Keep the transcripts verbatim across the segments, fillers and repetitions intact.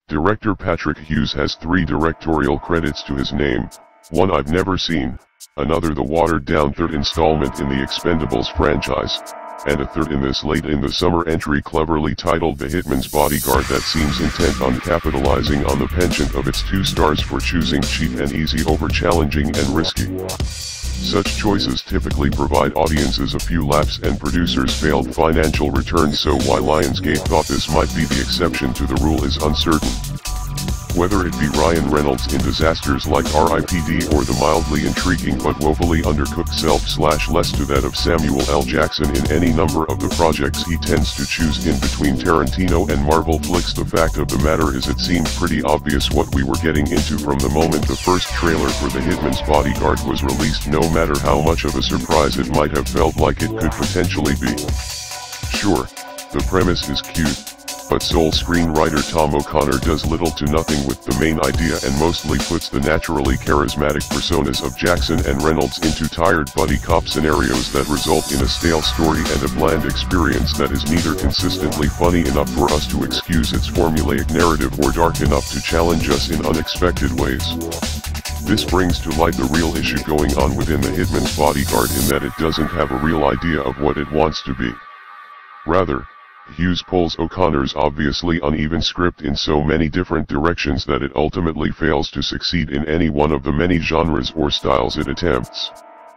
Director Patrick Hughes has three directorial credits to his name, one I've never seen, another the watered-down third installment in the Expendables franchise, and a third in this late-in-the-summer entry cleverly titled The Hitman's Bodyguard that seems intent on capitalizing on the penchant of its two stars for choosing cheap and easy over challenging and risky. Such choices typically provide audiences a few laughs and producers failed financial returns, so why Lionsgate thought this might be the exception to the rule is uncertain. Whether it be Ryan Reynolds in disasters like R I P D or the mildly intriguing but woefully undercooked self-slash-less to that of Samuel L. Jackson in any number of the projects he tends to choose in between Tarantino and Marvel flicks, the fact of the matter is it seemed pretty obvious what we were getting into from the moment the first trailer for The Hitman's Bodyguard was released, no matter how much of a surprise it might have felt like it could potentially be. Sure, the premise is cute, but sole screenwriter Tom O'Connor does little to nothing with the main idea and mostly puts the naturally charismatic personas of Jackson and Reynolds into tired buddy cop scenarios that result in a stale story and a bland experience that is neither consistently funny enough for us to excuse its formulaic narrative or dark enough to challenge us in unexpected ways. This brings to light the real issue going on within The Hitman's Bodyguard in that it doesn't have a real idea of what it wants to be. Rather, Hughes pulls O'Connor's obviously uneven script in so many different directions that it ultimately fails to succeed in any one of the many genres or styles it attempts.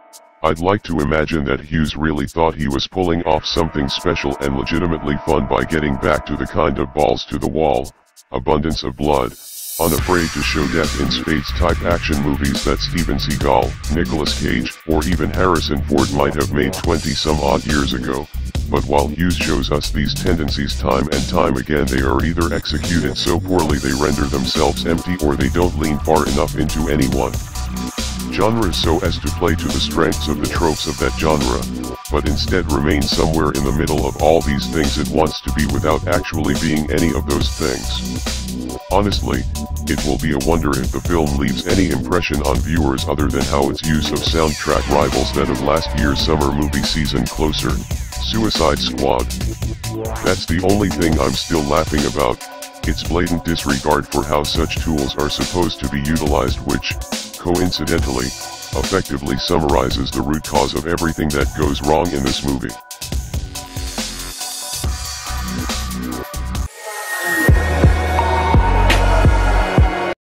I'd like to imagine that Hughes really thought he was pulling off something special and legitimately fun by getting back to the kind of balls to the wall, abundance of blood, unafraid to show death in spades type action movies that Steven Seagal, Nicolas Cage, or even Harrison Ford might have made twenty some odd years ago. But while Hughes shows us these tendencies time and time again, they are either executed so poorly they render themselves empty or they don't lean far enough into any one genre so as to play to the strengths of the tropes of that genre, but instead remain somewhere in the middle of all these things it wants to be without actually being any of those things. Honestly, it will be a wonder if the film leaves any impression on viewers other than how its use of soundtrack rivals that of last year's summer movie season Closer, Suicide Squad. That's the only thing I'm still laughing about, its blatant disregard for how such tools are supposed to be utilized, which, coincidentally, effectively summarizes the root cause of everything that goes wrong in this movie.